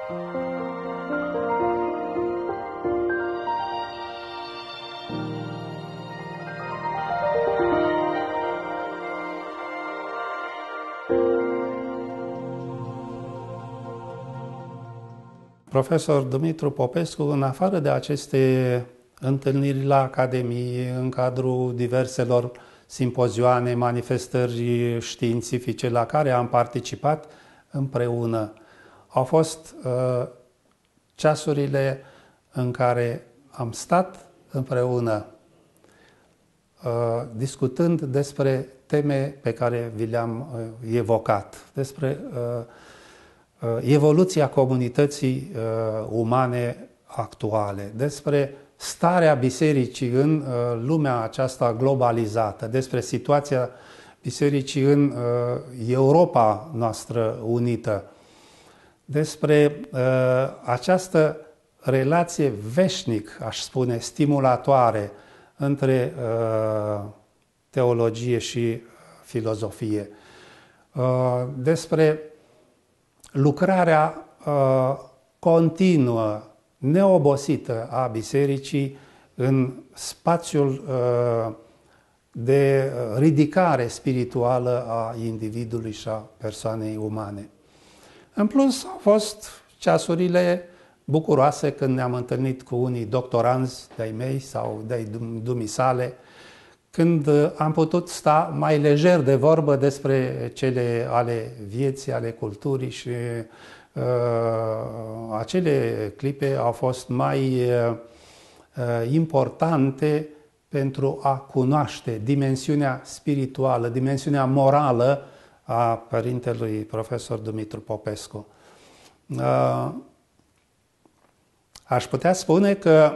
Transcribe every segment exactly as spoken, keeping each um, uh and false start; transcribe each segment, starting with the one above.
Profesor Dumitru Popescu, în afară de aceste întâlniri la Academie, în cadrul diverselor simpozioane, manifestări științifice la care am participat împreună, au fost uh, ceasurile în care am stat împreună uh, discutând despre teme pe care vi le-am uh, evocat, despre uh, evoluția comunității uh, umane actuale, despre starea bisericii în uh, lumea aceasta globalizată, despre situația bisericii în uh, Europa noastră unită, despre uh, această relație veșnic, aș spune, stimulatoare între uh, teologie și filozofie, uh, despre lucrarea uh, continuă, neobosită a bisericii în spațiul uh, de ridicare spirituală a individului și a persoanei umane. În plus, au fost ceasurile bucuroase când ne-am întâlnit cu unii doctoranzi de-ai mei sau de-ai dumisale, când am putut sta mai lejer de vorbă despre cele ale vieții, ale culturii și uh, acele clipe au fost mai uh, importante pentru a cunoaște dimensiunea spirituală, dimensiunea morală a părintelui profesor Dumitru Popescu. Uh, aș putea spune că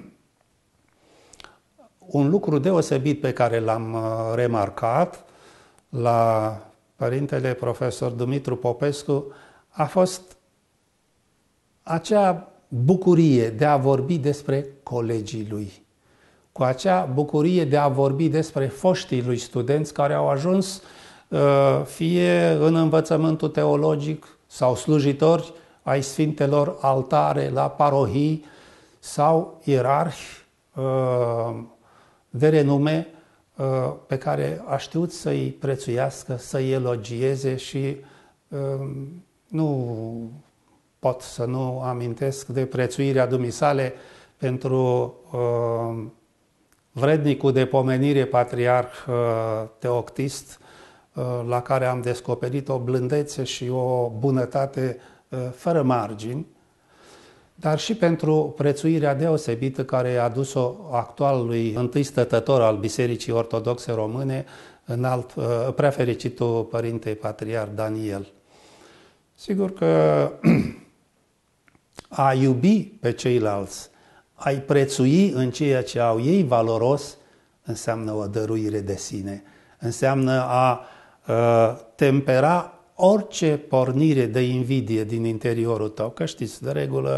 un lucru deosebit pe care l-am remarcat la părintele profesor Dumitru Popescu a fost acea bucurie de a vorbi despre colegii lui, cu acea bucurie de a vorbi despre foștii lui studenți care au ajuns fie în învățământul teologic sau slujitori ai sfintelor altare la parohii sau ierarhi de renume pe care a știut să-i prețuiască, să-i elogieze și nu pot să nu amintesc de prețuirea dumisale pentru vrednicul de pomenire patriarh Teoctist, la care am descoperit o blândețe și o bunătate fără margini, dar și pentru prețuirea deosebită care i-a adus-o actualului întâi stătător al Bisericii Ortodoxe Române, înalt, preafericitul Părinte Patriarh Daniel. Sigur că a iubi pe ceilalți, a-i prețui în ceea ce au ei valoros, înseamnă o dăruire de sine, înseamnă a uh, tempera orice pornire de invidie din interiorul tău. Că știți, de regulă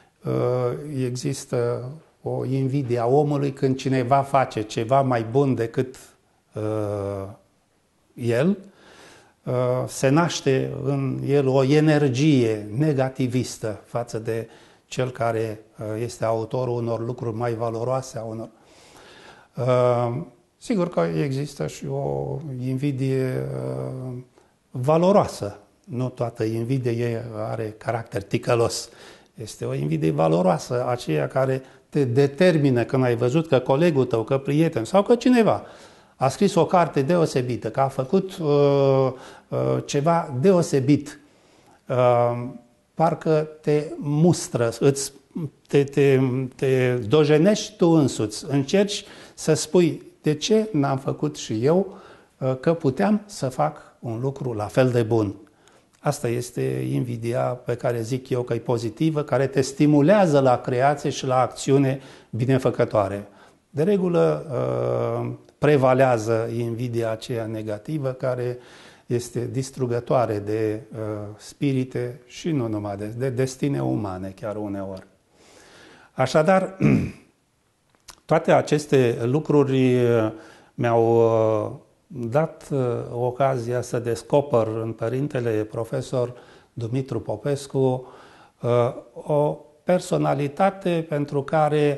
există o invidie a omului când cineva face ceva mai bun decât uh, el, uh, se naște în el o energie negativistă față de cel care uh, este autorul unor lucruri mai valoroase a unor. Uh, sigur că există și o invidie uh, valoroasă. Nu toată invidie are caracter ticălos. Este o invidie valoroasă, aceea care te determină când ai văzut că colegul tău, că prieten sau că cineva a scris o carte deosebită, că a făcut uh, uh, ceva deosebit. Uh, parcă te mustră, îți, te, te, te dojenești tu însuți, încerci să spui de ce n-am făcut și eu, uh, că puteam să fac un lucru la fel de bun. Asta este invidia pe care zic eu că e pozitivă, care te stimulează la creație și la acțiune binefăcătoare. De regulă prevalează invidia aceea negativă care este distrugătoare de spirite și nu numai de, de destine umane chiar uneori. Așadar, toate aceste lucruri mi-au dat ocazia să descoper în părintele profesor Dumitru Popescu O personalitate pentru care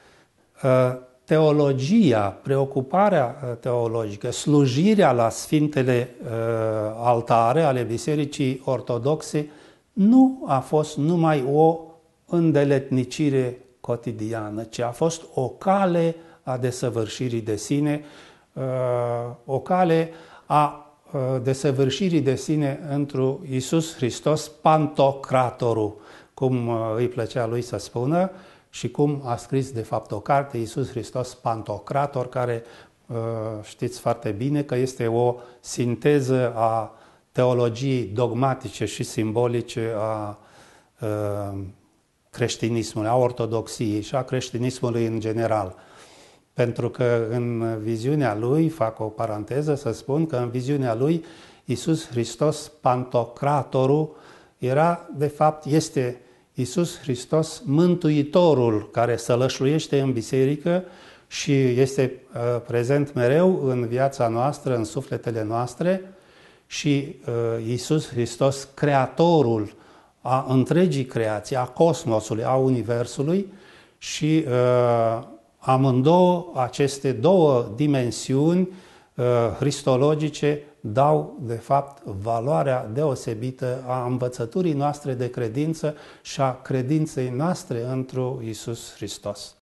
teologia, preocuparea teologică, slujirea la Sfintele altare ale Bisericii Ortodoxe nu a fost numai o îndeletnicire cotidiană, ci a fost o cale a desăvârșirii de sine, o cale a desăvârșirii de sine întru Iisus Hristos, Pantocratorul, cum îi plăcea lui să spună, și cum a scris de fapt o carte, Iisus Hristos Pantocrator, care știți foarte bine că este o sinteză a teologiei dogmatice și simbolice a creștinismului, a ortodoxiei și a creștinismului în general. Pentru că în viziunea lui, fac o paranteză să spun că în viziunea lui Iisus Hristos Pantocratorul era, de fapt, este Iisus Hristos Mântuitorul care sălășluiește în biserică și este uh, prezent mereu în viața noastră, în sufletele noastre, și uh, Iisus Hristos Creatorul a întregii creații, a cosmosului, a universului, și uh, amândouă aceste două dimensiuni uh, cristologice dau, de fapt, valoarea deosebită a învățăturii noastre de credință și a credinței noastre întru Iisus Hristos.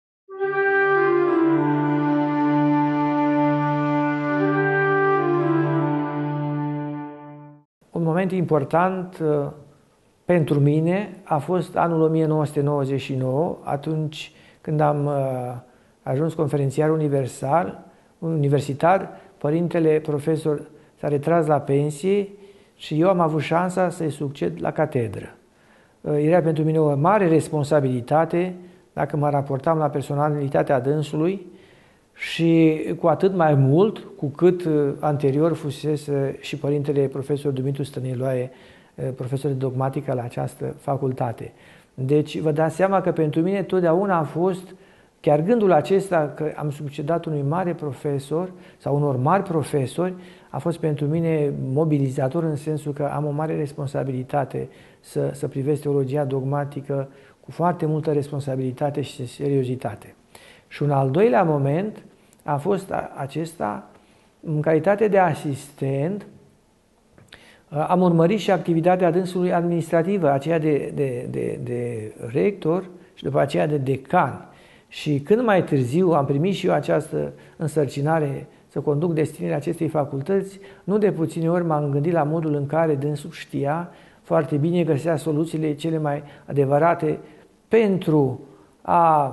Un moment important uh, pentru mine a fost anul o mie nouă sute nouăzeci și nouă, atunci când am uh, ajuns conferențiar universal, universitar. Părintele profesor s-a retras la pensie și eu am avut șansa să-i succed la catedră. Era pentru mine o mare responsabilitate dacă mă raportam la personalitatea dânsului și cu atât mai mult cu cât anterior fusese și părintele profesor Dumitru Stăniloae, profesor de dogmatică la această facultate. Deci vă dați seama că pentru mine totdeauna a fost chiar gândul acesta că am succedat unui mare profesor sau unor mari profesori a fost pentru mine mobilizator în sensul că am o mare responsabilitate să, să privesc teologia dogmatică cu foarte multă responsabilitate și seriozitate. Și un al doilea moment a fost acesta, în calitate de asistent, am urmărit și activitatea dânsului administrativă, aceea de, de, de, de rector și după aceea de decan. Și când mai târziu am primit și eu această însărcinare să conduc destinele acestei facultăți, nu de puține ori m-am gândit la modul în care dânsul știa foarte bine, găsea soluțiile cele mai adevărate pentru a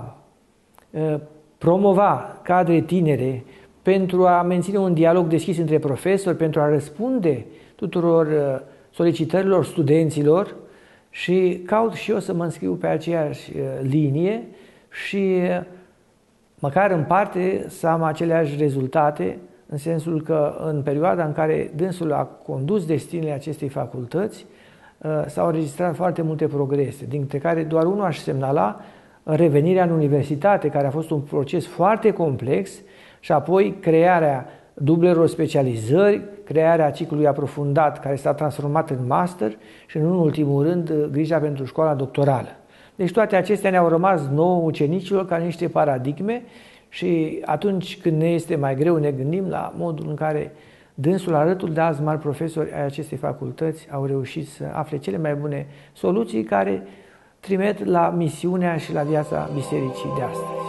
promova cadre tinere, pentru a menține un dialog deschis între profesori, pentru a răspunde tuturor solicitărilor studenților, și caut și eu să mă înscriu pe aceeași linie și măcar în parte să am aceleași rezultate, în sensul că în perioada în care dânsul a condus destinele acestei facultăți, s-au înregistrat foarte multe progrese, dintre care doar unul aș semnala revenirea în universitate, care a fost un proces foarte complex, și apoi crearea dublelor specializări, crearea ciclului aprofundat, care s-a transformat în master, și, în ultimul rând, grija pentru școala doctorală. Deci toate acestea ne-au rămas nouă ucenicilor ca niște paradigme și atunci când ne este mai greu ne gândim la modul în care dânsul, alături de alți mari profesori ai acestei facultăți, au reușit să afle cele mai bune soluții care trimit la misiunea și la viața bisericii de astăzi.